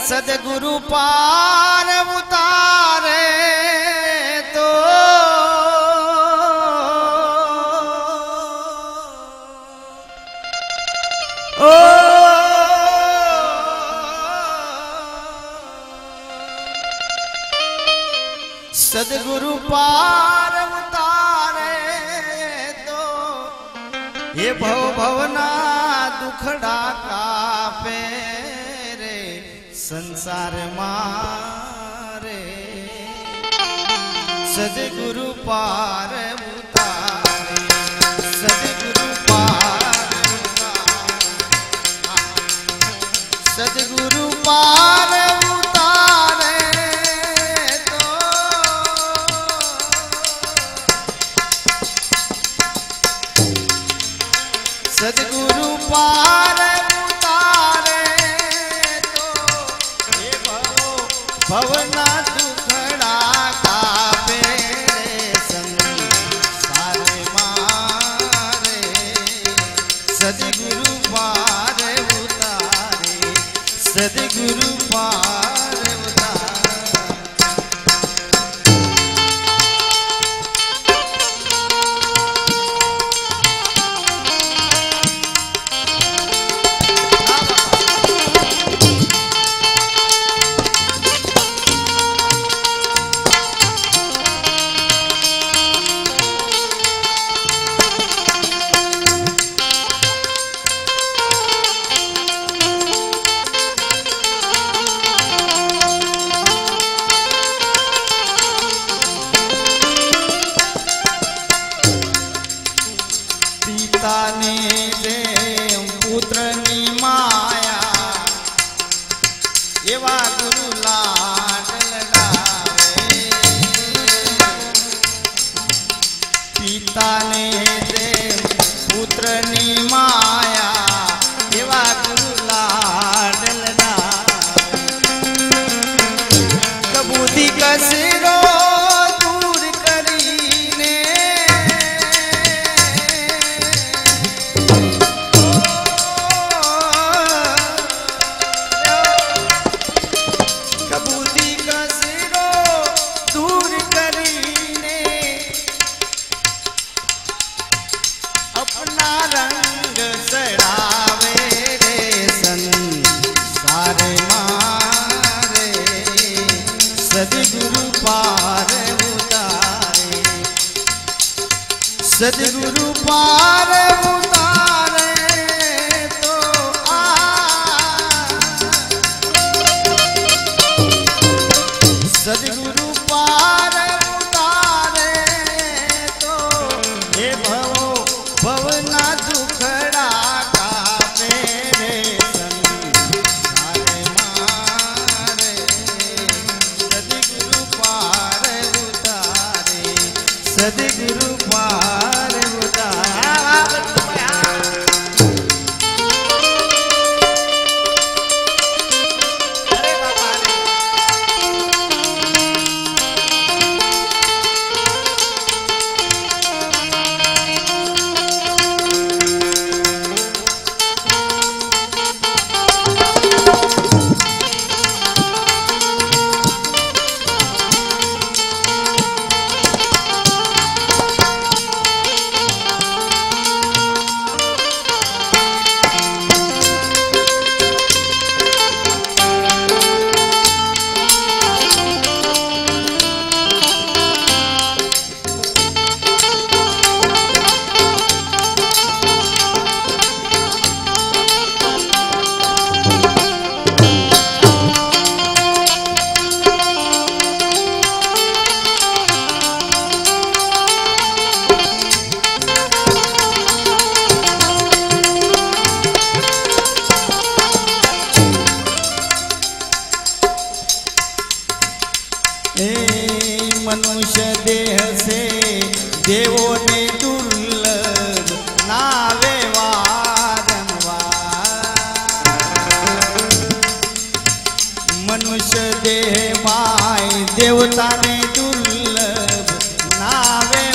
सदगुरु पार उतारे तो ओ सदगुरु पार उतारे तो ये भव भवना दुखड़ा कापे रे संसार मारे सदगुरु पार उतारे सदगुरु पार उतारे सदगुरु पार उतारे तो सदगुरु पार उतारे तो ये भवना दुखड़ा कापे रे संसार मारे सदगुरु पार उतारे सदगुरु पार उतारे पिताने दे पुत्रनी माया एवा गुरु लाड लडावे पिताने दे पुत्रनी माया एवा गुरु लाड लडावे कबूदी कसरो दूर करीने अपना रंग सड़ावे रे संसार मारे सदगुरु पार उतारे सदगुरु पार उतारे तो सदगुरु पार उतारे तो हे भवो भवना दुखड़ा कापे रे संसार मारे सदगुरु पार उतारे सदगुरु पार उतारे मनुष्य देह से देवों ने दुर्लभ नावे वारंवार मनुष्य देह माय देवता ने दुर्लभ नावे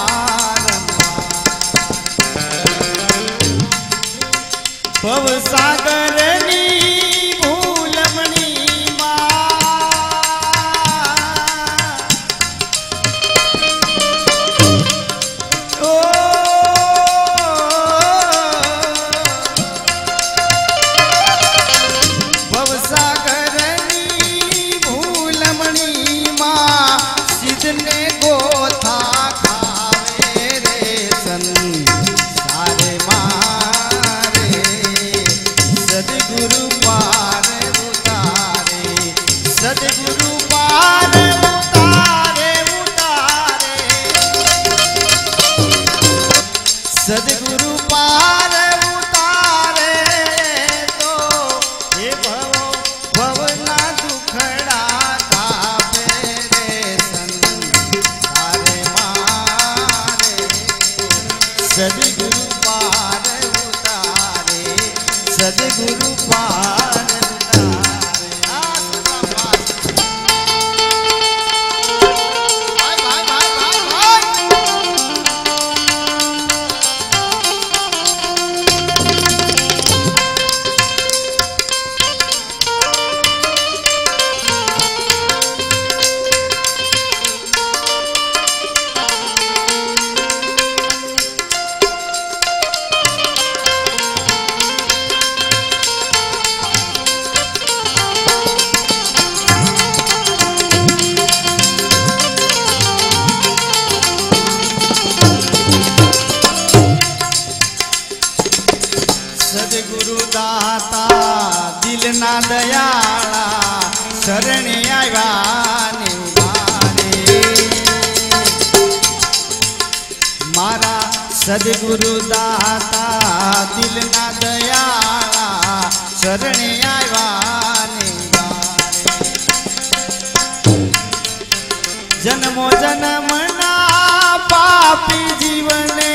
वारंवार भव सागर नी भूलमणी ने गोथा खावे रे संसारे मारे सदगुरु पार उतारे सदगुरु पार उतारे उतारे सदगुरु पार उतारे तो हे भवना दुखड़ा तापे रे संसारे मारे सदगुरु पार उतारे सदगुरु पार उतारे भाई भाई भाई भाई भाई सदगुरु दाता दिलना दयाळा शरणे आव्या निवारे मारा सदगुरु दाता दिलना दयाळा शरणे आव्या निवारे जन्मो जन्मना पापी जीवने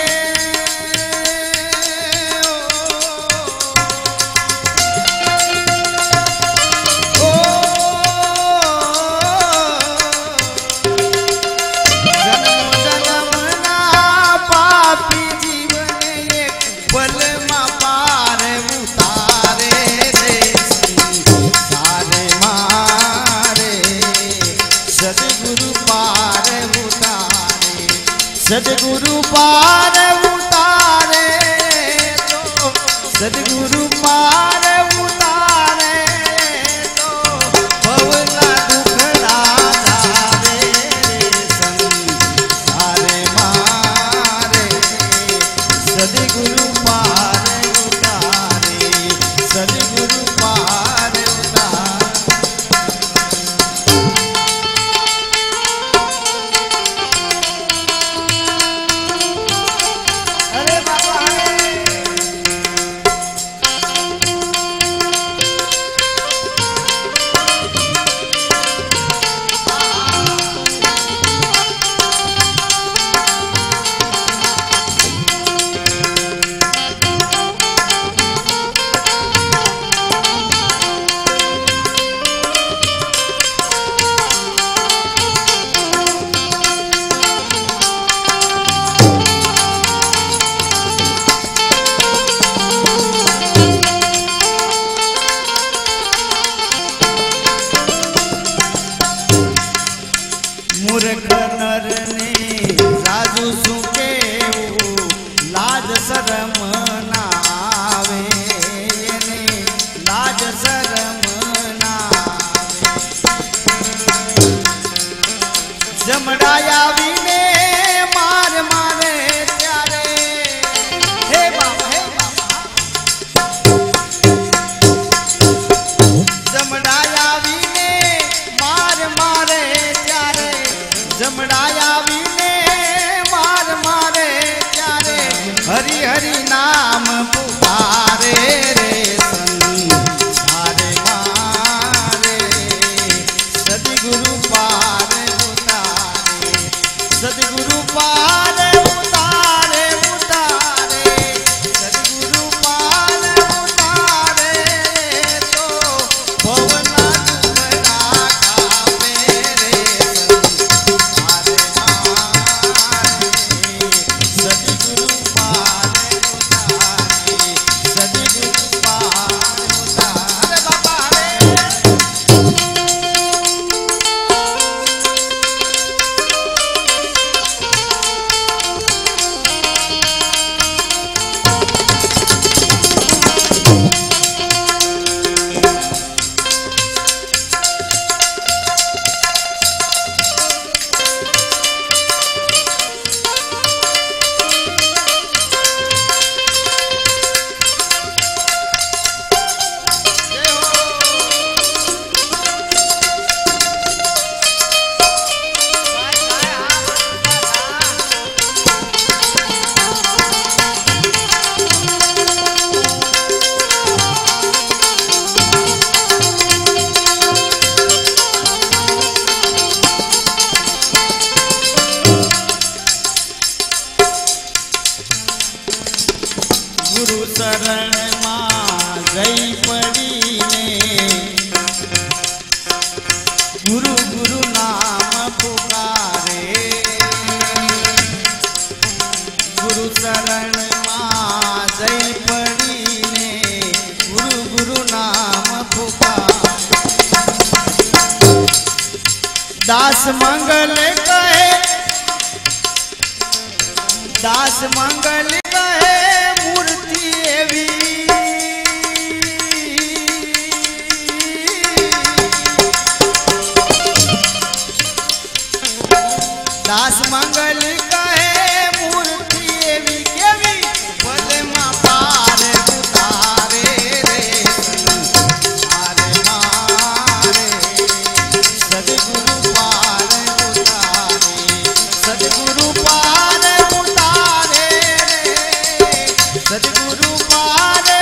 सदगुरु पार उतारे तो सदगुरु पार उतारे तो भवना दुखड़ा जावे संसारे मारे सदगुरु पार उतारे सदगुरु पार उतारे अरे बाबा मूर्ख नर ने राजू सुके लाज शरम नावे लाज शरम नावे जमड़ाया विने मार मारे त्यारे हे बाबा जमड़ाया विने मार मारे त्यारे जमड़ाया विने मार मारे त्यारे हरि हरि नाम पुकारे रे संसारे मारे सदगुरु पार उतारे सदगुरु पार उतारे उतारे सदगुरु पार उतारे तो भवना दुखड़ा कापे रे संसारे मारे सदगुरु पार उतारे सदगुरु पार उतारे बाबा रे शरण मां जई पड़ी ने गुरु गुरु नाम पुकारे गुरु शरण मां जई पड़ी ने गुरु गुरु नाम पुकारे। दास मंगल कहे दास मंगल कहे मूर्ति एवी दास मंगल कहे मूर्ति एवी केवी भले मां पार उतारे रे मारे मारे सदगुरु पार उतारे सदगुरु पार उतारे रे सदगुरु पार